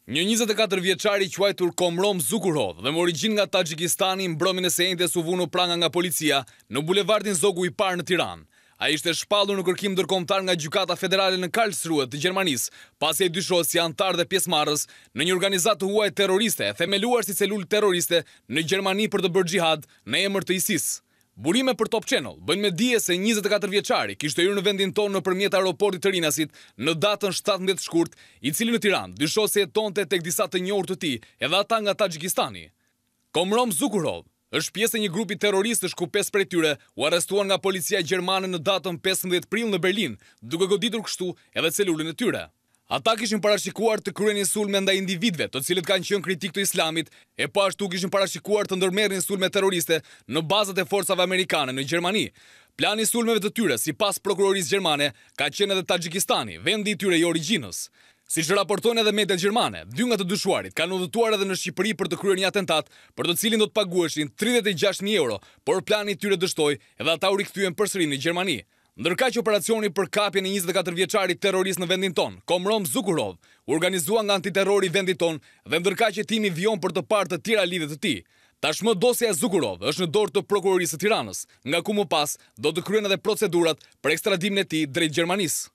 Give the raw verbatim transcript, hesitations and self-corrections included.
Një njëzet e katër vjeçari quajtur Komrom Zukurov dhe me origjinë nga Taxhikistani mbrëmjen e së njëjtës u vunu pranga nga policia në bulevardin Zogu i Parë në Tiranë. Ai ishte shpallur në kërkim ndërkombëtar nga Gjykata Federale në Karlsruhe të Gjermanisë, pasi ai dyshohet si antar dhe pjesëmarrës në një organizatë të huaj terroriste e themeluar si celulë terroriste në Gjermani për të bërë xhihad në emër të I S I S. Burime për Top Channel bëjnë me dije se njëzet e katër vjeçari kishte hyrë në vendin tonë nëpërmjet aeroportit të Rinasit në datën shtatëmbëdhjetë shkurt, i cili në Tiranë dyshohet se jetonte tek disa të njohur të tij, edhe ata nga Taxhikistani. Komrom Zukurov është pjesë e një grupi terroristësh ku pesë prej tyre u arrestuan nga policia gjermane në datën pesëmbëdhjetë prill në Berlin, duke goditur kështu edhe celulën e tyre. Ata kishin parashikuar të kryenin sulme ndaj individëve, të cilët kanë qenë kritik të Islamit, e po ashtu kishin parashikuar të ndërmerrin sulme terroriste në bazat e forcave amerikane në Gjermani. Plani i sulmeve të tyre, sipas prokurorisë gjermane, ka qenë edhe Taxhikistani, vendi I tyre I origjinës. Siç raportojnë edhe mediat gjermane, dy nga të dyshuarit kanë udhëtuar edhe në Shqipëri për të kryer një atentat, për të cilin do të paguheshin tridhjetë e gjashtë mijë euro, por plani I tyre dështoi edhe ata u rikthyen përsëri në Gjermani. Ndërkaq operacioni për kapjen e njëzet e katër vjeçarit terrorist në vendin tonë, Komrom Zukurov, u organizua nga antiterrori I vendit tonë dhe ndërkaq hetimi vijon për të parë të tjera lidhje të tij. Tashmë dosja e Zukurov është në dorë të prokurorisë së Tiranës, nga ku më pas do të kryen edhe procedurat për ekstradimin e tij drejt Gjermanisë.